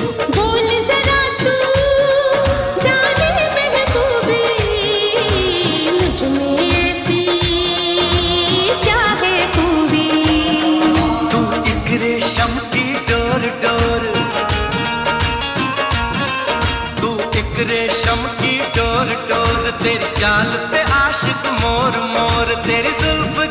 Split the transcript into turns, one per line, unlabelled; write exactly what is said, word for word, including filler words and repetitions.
बोल जरा तू जाने महबूबी, मुझ में ऐसी क्या है खूबी।
तू एक रेशम की डोर डोर, तू एक रेशम की डोर डोर, तेरी चाल पे आशिक मोर मोर, तेरी जुल्फ